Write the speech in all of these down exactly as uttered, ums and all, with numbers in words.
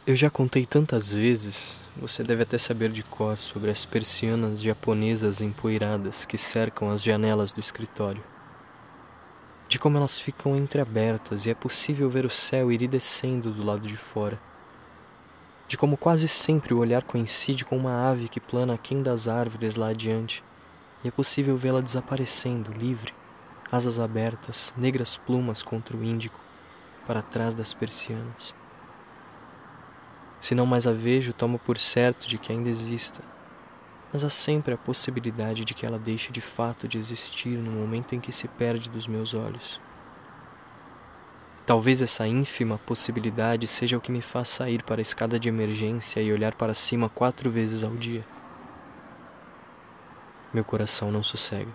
Eu já contei tantas vezes, você deve até saber de cor sobre as persianas japonesas empoeiradas que cercam as janelas do escritório. De como elas ficam entreabertas e é possível ver o céu iridescendo do lado de fora. De como quase sempre o olhar coincide com uma ave que plana aquém das árvores lá adiante, e é possível vê-la desaparecendo, livre, asas abertas, negras plumas contra o índigo, para trás das persianas. Se não mais a vejo, tomo por certo de que ainda exista, mas há sempre a possibilidade de que ela deixe de fato de existir no momento em que se perde dos meus olhos. Talvez essa ínfima possibilidade seja o que me faz sair para a escada de emergência e olhar para cima quatro vezes ao dia. Meu coração não sossega.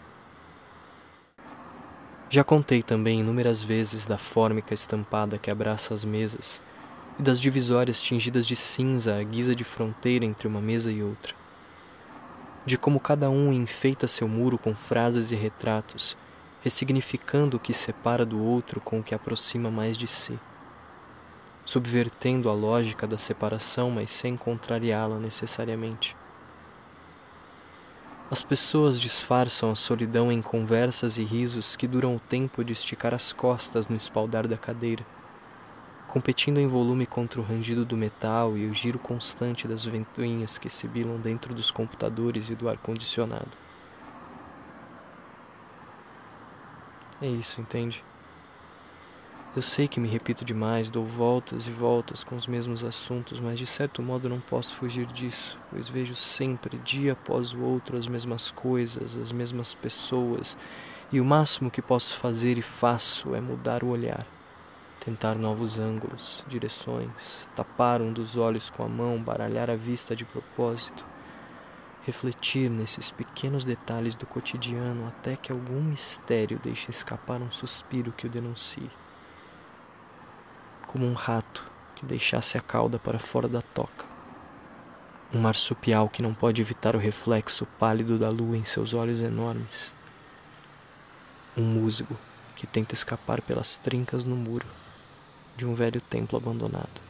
Já contei também inúmeras vezes da fórmica estampada que abraça as mesas e das divisórias tingidas de cinza à guisa de fronteira entre uma mesa e outra. De como cada um enfeita seu muro com frases e retratos, ressignificando o que separa do outro com o que aproxima mais de si, subvertendo a lógica da separação, mas sem contrariá-la necessariamente. As pessoas disfarçam a solidão em conversas e risos que duram o tempo de esticar as costas no espaldar da cadeira, competindo em volume contra o rangido do metal e o giro constante das ventoinhas que sibilam dentro dos computadores e do ar-condicionado. É isso, entende? Eu sei que me repito demais, dou voltas e voltas com os mesmos assuntos, mas de certo modo não posso fugir disso, pois vejo sempre, dia após o outro, as mesmas coisas, as mesmas pessoas, e o máximo que posso fazer e faço é mudar o olhar, tentar novos ângulos, direções, tapar um dos olhos com a mão, baralhar a vista de propósito, refletir nesses pequenos detalhes do cotidiano até que algum mistério deixe escapar um suspiro que o denuncie. Como um rato que deixasse a cauda para fora da toca. Um marsupial que não pode evitar o reflexo pálido da lua em seus olhos enormes. Um músico que tenta escapar pelas trincas no muro de um velho templo abandonado.